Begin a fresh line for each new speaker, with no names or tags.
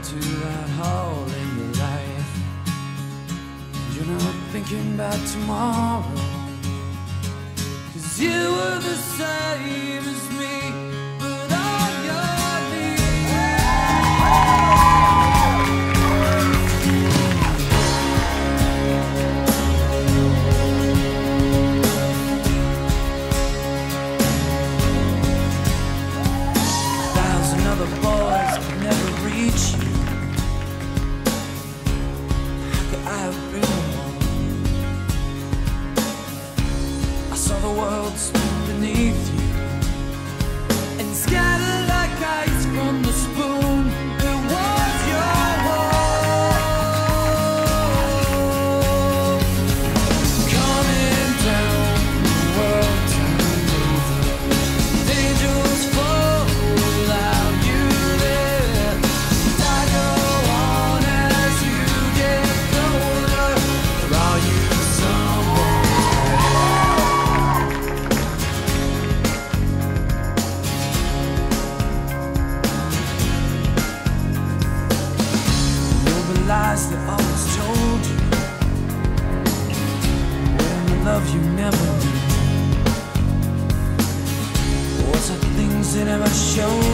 into that hole in your life. You're not thinking about tomorrow, 'cause you were the same as me, but on your knees. 1,000 other boys could never reach you. How could I have been one? I saw the world spin beneath you and scatter like ice from the spoon. It was your world. Coming down, the world turned over. Angels fall without you there. I go on as you get colder. Are you someone? Lies that always told you when the love you never knew. Was it things that never showed